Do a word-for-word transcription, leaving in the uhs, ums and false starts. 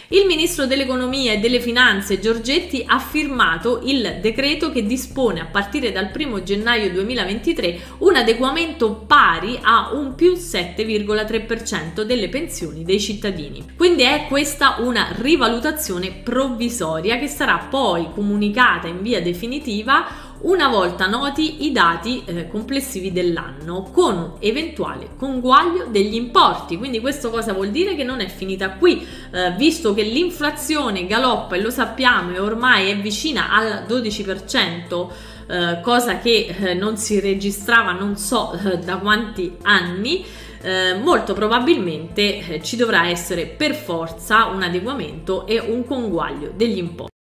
Il ministro dell'Economia e delle Finanze Giorgetti ha firmato il decreto che dispone a partire dal primo gennaio duemilaventitré un adeguamento pari a un più sette virgola tre per cento delle pensioni dei cittadini. Quindi è questa una rivalutazione provvisoria che sarà poi comunicata in via definitiva una volta noti i dati eh, complessivi dell'anno, con eventuale conguaglio degli importi. Quindi questo cosa vuol dire? Che non è finita qui, eh, visto che l'inflazione galoppa e lo sappiamo e ormai è vicina al dodici per cento, eh, cosa che eh, non si registrava non so eh, da quanti anni. Eh, molto probabilmente eh, ci dovrà essere per forza un adeguamento e un conguaglio degli importi.